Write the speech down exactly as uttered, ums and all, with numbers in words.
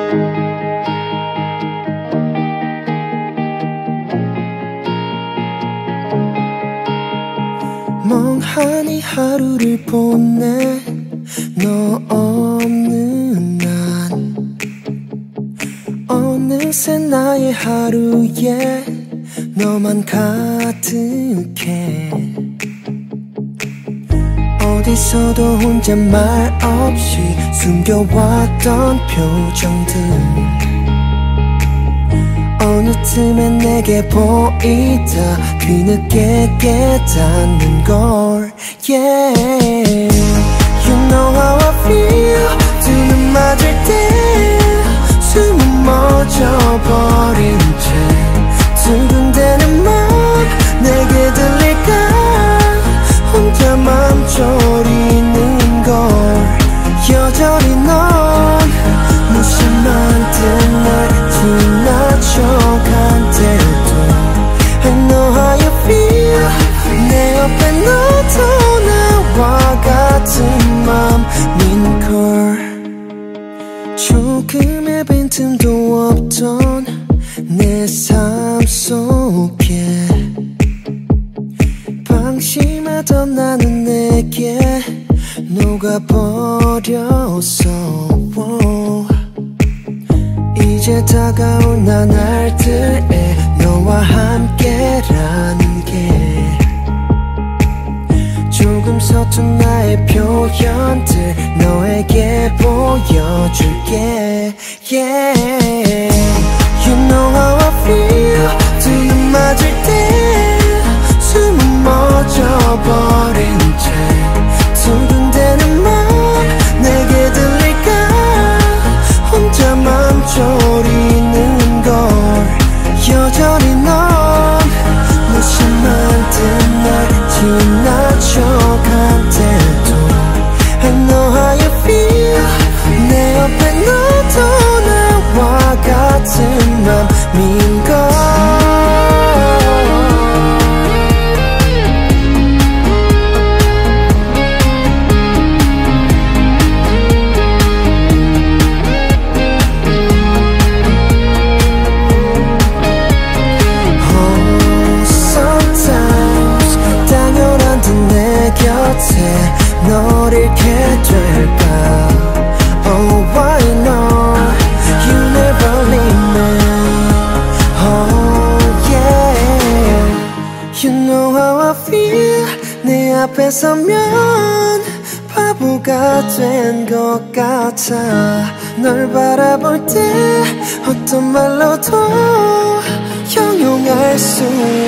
멍하니 하루를 보내 너 없는 난 어느새 나의 하루에 너만 가득해 어디서도 혼잣말 없이 숨겨왔던 표정들 어느 틈에 내게 보이다 뒤늦게 깨닫는 걸 Yeah You know how I feel 두 눈 맞을 때 숨은 멎어버린 채 두근대는 맘 내게 들릴까 혼자 맘 졸이는 걸 여전히 넌 무심한 듯 날 지나쳐간 때도 I know how you feel 내 옆에 너도 나와 같은 맘인 걸 조금의 빈틈도 없던 내 삶 속에 방심하던 나는 내게 녹아버렸어 이제 다가올 나날들에 너와 함께라는 게 조금 서툰 나의 표현들 너에게 보여줄게 Yeah You know how I feel 두 눈 맞을 때 숨은 멎어버린 채 두근대는 맘 내게 들릴까 혼자 맘 졸이는 걸 여전히 넌 무심한 듯 날 지나쳐간 때도 I know how you feel 내 옆에 너도 나와 같은 맘인 걸 너를 잃게 될까 Oh I know You never leave me Oh yeah You know how I feel 내 앞에 서면 바보가 된 것 같아 널 바라볼 때 어떤 말로도 형용할 수